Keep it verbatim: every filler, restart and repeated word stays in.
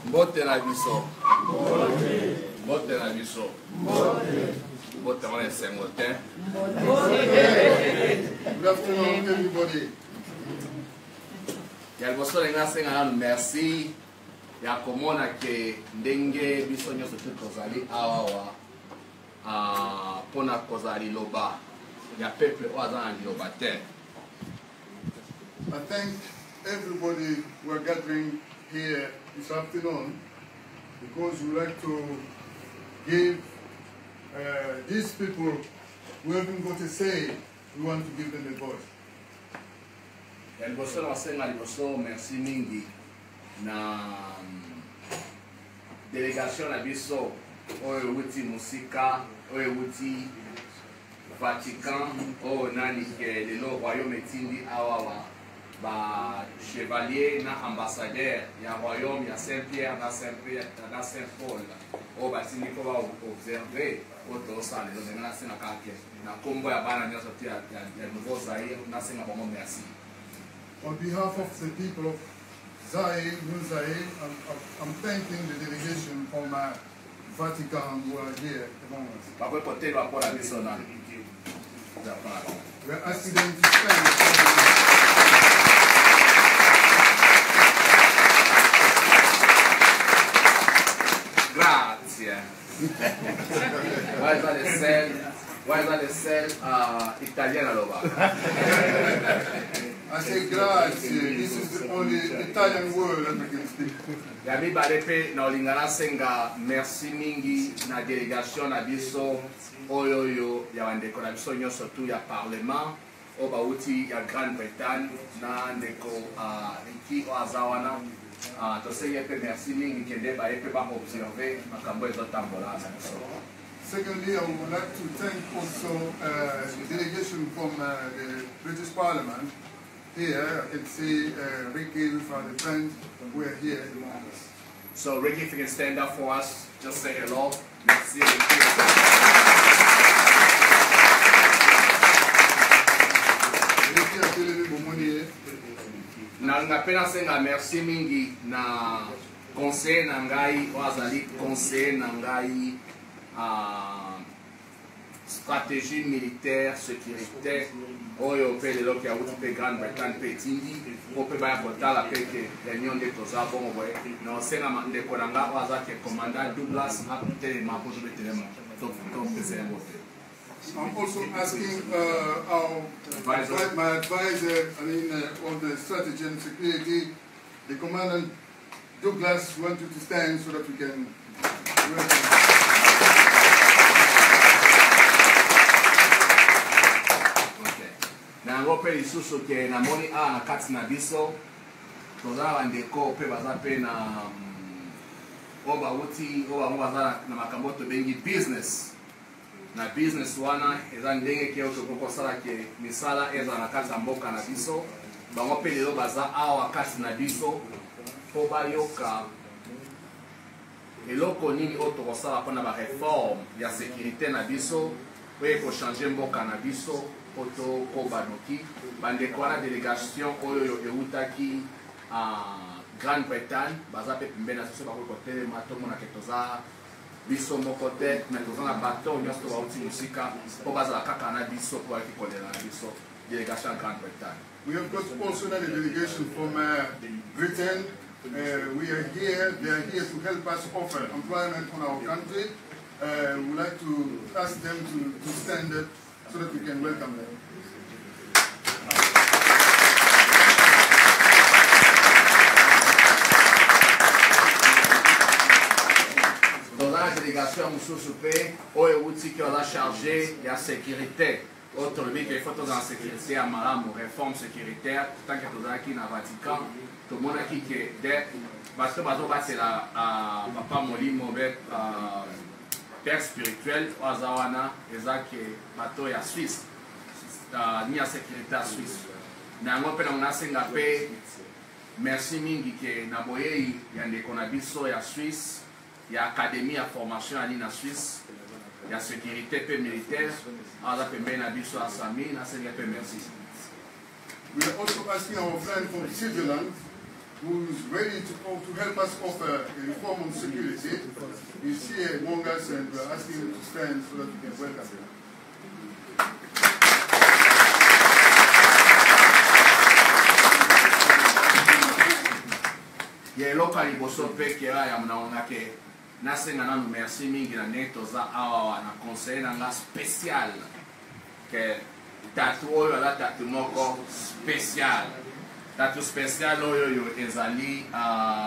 Mbote na biso. Mbote na biso. Mbote na sengote. Good afternoon, everybody. Ya liboso lenga senga nanu merci ya komona ke ndenge biso nyonso te tozali awawa ah pona kozali loba ya peuple oyo aza na liloba te. I thank everybody who are gathering here this afternoon because we like to give uh, these people who haven't got a say, we want to give them a voice. Ya liboso na senga liboso merci mingi na delegation na biso oyo wuti musika oyo wuti Vatican oyo nani ke lelo royaume etindi awawa ba chevalier na ambassadeur ya royaume ya Saint-Pierre na Saint-Pierre na Saint-Paul oyo batindi ko ba observer oyo tosala lelo ndenga nasenga kake na kombo ya bana nyonso te ya nouveau Zaire nasenga bango merci. On behalf of the people of Zaire, New Zaire, I'm, I'm thanking the delegation from uh, Vatican who are here among us. We're asking them to stand. Grazie. Why is that the cell? Why is that the cell uh, Italian allora? I say grazie. This is the only Italian word that we can speak. Ya mi barepe na olingana senga merci mingi na delegation na biso oyo yo ya bandeko na biso nyonso tu ya parlement o bauti ya Grande-Bretagne na ndeko iki o azawana to say pe merci mingi kende barepe ba observer makambo ezotambola na biso. Secondly, I would like to thank also uh, the delegation from uh, the British Parliament. Here, I can see uh, Ricky with our friends who are here among us. So, Ricky, if you can stand up for us, just say hello. Merci, Ricky. Na ngapena senga merci mingi na conseil na ngai wazali conseil na ngai uh, stratégie militaire sécuritaire oyo pe lelo ki awuti pe Grande-Bretagne pe tindi po pe baya kotala pe ke réunion de toza bongo boye na osenga ndeko na nga waza ke commandant Douglas atelema po tobe telema to to pese ngote. I'm also asking uh, our advisor. my advisor, I mean, uh, on the strategy and security, the Commandant Douglas, want you to stand so that we can work. Na ngope lisusu ke na moni a na kati na biso toza bandeko pe baza pe na oba wuti oba mo baza na makambo to bengi business na business wana eza ndenge ke oto koko sala ke misala eza na kati ya mboka na biso bango pe lelo baza awa kati na biso po bayoka eloko nini oto kosala mpona ba réforme ya sécurité na biso oyo ekochange mboka na biso oto kobanuki bandeko wana délégation oyo eutaki a Grande-Bretagne baza pe pembeni na biso bakoki kotelema tomonake toza biso moko te me toza na bato nyonso to bauti mosika mpo bazala kaka na biso po bayaki kolela na biso délégation ya Grande-Bretagne. We have got also another delegation from uh, Britain. Uh, we are here, they are here to help us offer employment in our country. Uh, we would like to ask them to, to stand up so that we can welcome them. Dans la délégation Moussou P, oyo wuti qui a chargé de la sécurité. Autre le qu'il faut dans la sécurité à Malamou, réforme sécuritaire, tant que tu as qui dans le Vatican, tout le monde a qui est parce que c'est la papa Moli Mobet. Père spirituel au Azawana ezaki bato ya Suisse ni ya sécurité à Suisse na ngo pe na nasenga pe merci mingi ke na boyei ya ndeko na biso ya Suisse ya académie ya formation ali na Suisse ya sécurité pe militaire aza pembeni na biso asami nasenga pe merci. We are also asking our friend from Switzerland who is ready to, to help us offer a reform on security, is here among us, and we're asking him to stand so that we can welcome him. Ye loka liboso pe kera ya mnaona ke nasenga nanu merci mingi na neto za awa na conseil na nga spécial ke tatu oyo ala tatu moko spécial tatu spécial oyo yo ezali uh,